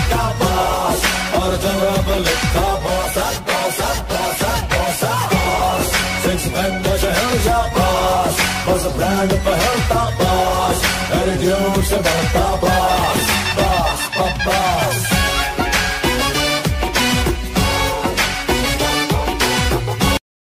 का बॉस, और जब लिखा boss boss boss boss boss, six pack में शहर का बॉस, बस ब्रांड पहनता बॉस, एटीट्यूड से बढ़ता